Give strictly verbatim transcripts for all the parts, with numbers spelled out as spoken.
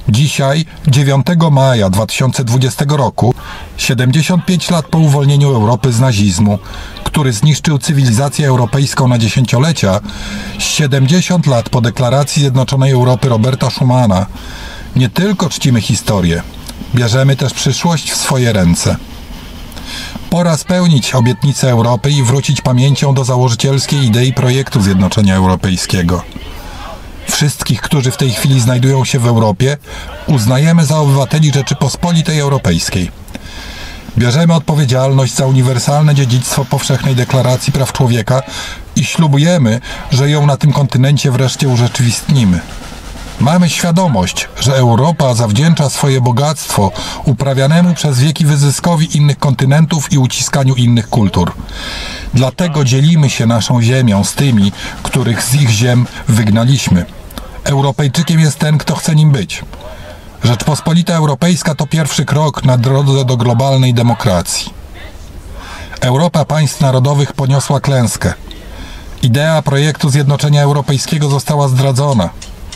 Dzisiaj, dziewiątego maja dwa tysiące dwudziestego roku, siedemdziesiąt pięć lat po uwolnieniu Europy z nazizmu, który zniszczył cywilizację europejską na dziesięciolecia, siedemdziesiąt lat po deklaracji Zjednoczonej Europy Roberta Schumana, nie tylko czcimy historię, bierzemy też przyszłość w swoje ręce. Pora spełnić obietnicę Europy i wrócić pamięcią do założycielskiej idei projektu Zjednoczenia Europejskiego. Wszystkich, którzy w tej chwili znajdują się w Europie, uznajemy za obywateli Rzeczypospolitej Europejskiej. Bierzemy odpowiedzialność za uniwersalne dziedzictwo Powszechnej Deklaracji Praw Człowieka i ślubujemy, że ją na tym kontynencie wreszcie urzeczywistnimy. Mamy świadomość, że Europa zawdzięcza swoje bogactwo uprawianemu przez wieki wyzyskowi innych kontynentów i uciskaniu innych kultur. Dlatego dzielimy się naszą ziemią z tymi, których z ich ziem wygnaliśmy. Europejczykiem jest ten, kto chce nim być. Rzeczpospolita Europejska to pierwszy krok na drodze do globalnej demokracji. Europa państw narodowych poniosła klęskę. Idea projektu Zjednoczenia Europejskiego została zdradzona.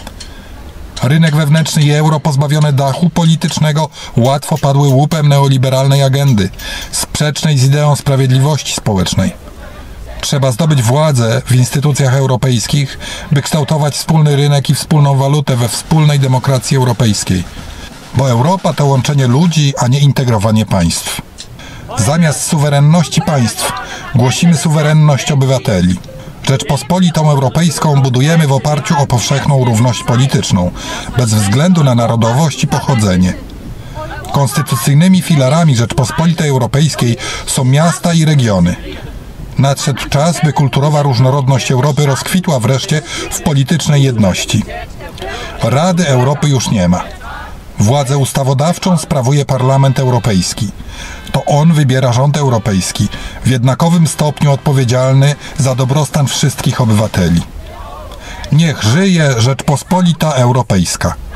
Rynek wewnętrzny i euro pozbawione dachu politycznego łatwo padły łupem neoliberalnej agendy, sprzecznej z ideą sprawiedliwości społecznej. Trzeba zdobyć władzę w instytucjach europejskich, by kształtować wspólny rynek i wspólną walutę we wspólnej demokracji europejskiej. Bo Europa to łączenie ludzi, a nie integrowanie państw. Zamiast suwerenności państw głosimy suwerenność obywateli. Rzeczpospolitą Europejską budujemy w oparciu o powszechną równość polityczną, bez względu na narodowość i pochodzenie. Konstytucyjnymi filarami Rzeczpospolitej Europejskiej są miasta i regiony. Nadszedł czas, by kulturowa różnorodność Europy rozkwitła wreszcie w politycznej jedności. Rady Europy już nie ma. Władzę ustawodawczą sprawuje Parlament Europejski. To on wybiera rząd europejski, w jednakowym stopniu odpowiedzialny za dobrostan wszystkich obywateli. Niech żyje Rzeczpospolita Europejska.